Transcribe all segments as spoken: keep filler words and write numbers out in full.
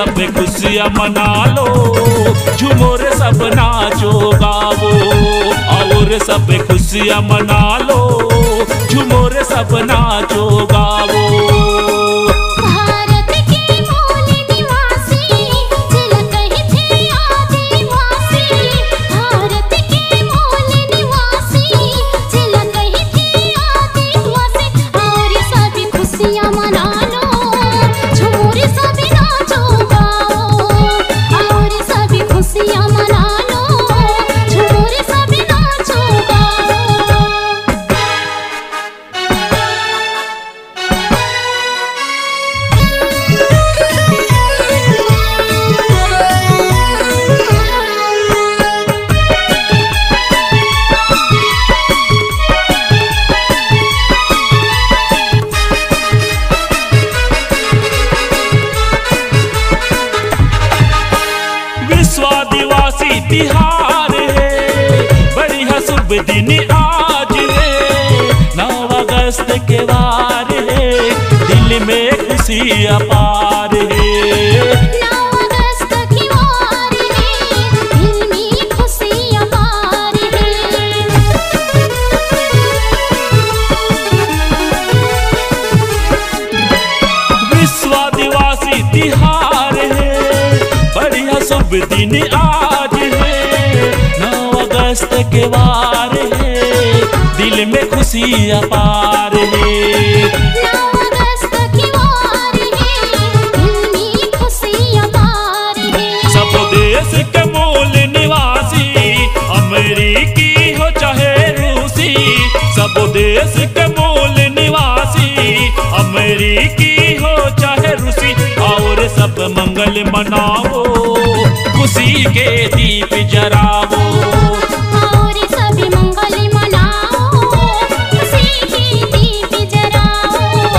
सब खुशियाँ मना लो, झूमो रे सब नाचो गावो। आओ रे सब खुशियाँ मना लो, झूमो रे सब नाचो गावो। आदिवासी तिहार है, बढ़िया शुभ दिन आज है। नौ अगस्त के वार है, दिल में खुशी अपार है। नौ अगस्त की वार है, दिल में खुशी अपार है। विश्व आदिवासी तिहार है, बढ़िया शुभ दिन आज है। नौ अगस्त के वार है, दिल में खुशी अपार है। नौ अगस्त की वार है, दिल में खुशी अपार है। सब देश के मूल निवासी, अमेरिकी हो चाहे रूसी। सब देश के मूल निवासी, अमेरिकी हो चाहे रूसी। और सब मंगल मनाओ, खुशी के दीप जराओ। और सभी मंगल मनाओ, खुशी के दीप जराओ।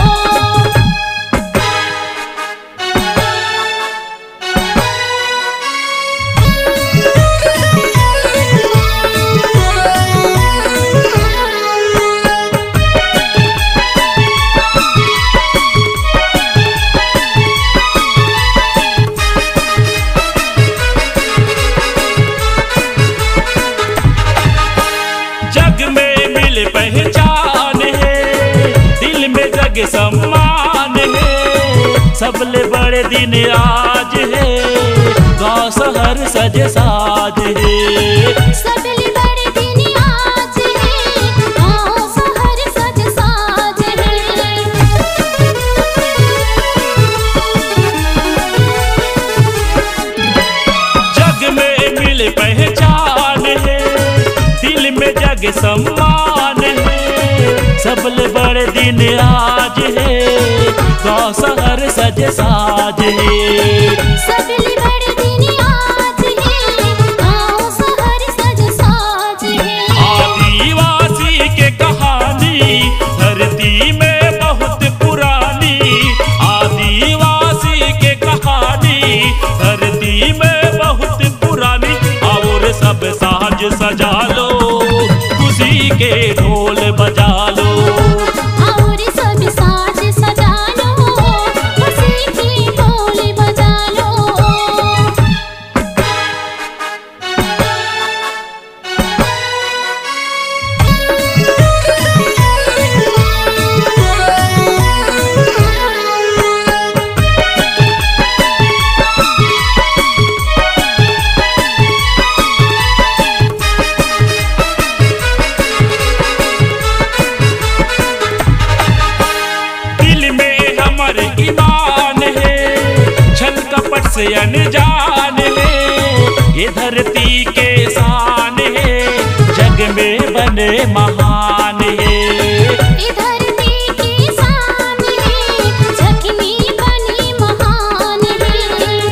जग में मिल पहचान है, दिल में जग सम्मान है। सबले बड़े दिन आज है, गाँव शहर सज साज है। सबले बड़े दिन आज है, गाँव शहर सज साज है। जग में मिल पहचान है, दिल में जग सम्मान है। सबले बड़े दिन आज है, गाँव शहर सज साज है। सबले बड़े दिन आज है, गाँव शहर सज साज है। आदिवासी के कहानी धरती में बहुत पुरानी। आदिवासी के कहानी धरती में बहुत पुरानी। और सब साज सजा लो, खुशी के ढोल बजा लो। और सब साज सजा लो, खुशी के ढोल बजा लो। ईमान है, छल कपट से अनजान है। ये धरती के शान है, जग में बने महान है। ये धरती की शान है, जग में बनी महान है।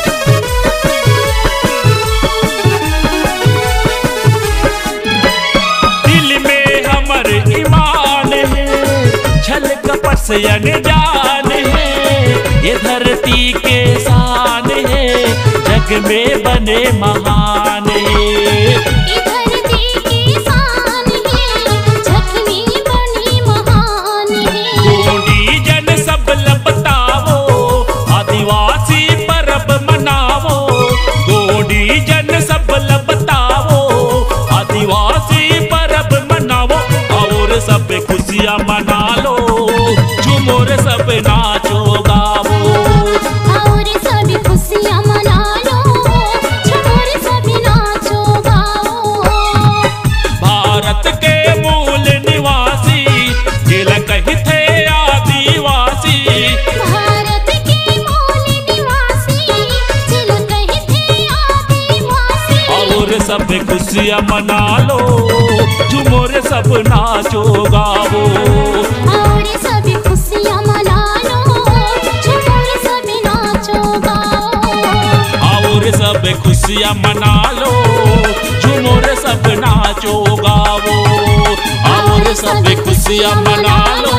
दिल में हमर ईमान है, छल कपट से अनजान है। ये धरती के शान है, जग में बने महान है। ये धरती की शान है, जग में बनी महान है। गोंडी जन सब लपटावो, आदिवासी परब सब खुशियाँ मना लो, झूमो रे सब नाचो गावो। आओ रे सब खुशियाँ मना लो, झूमो रे सब नाचो गाओ। आओ रे सब खुशियाँ मना लो, झूमो रे सब नाचो गावो। आओ रे सब खुशियाँ मना लो,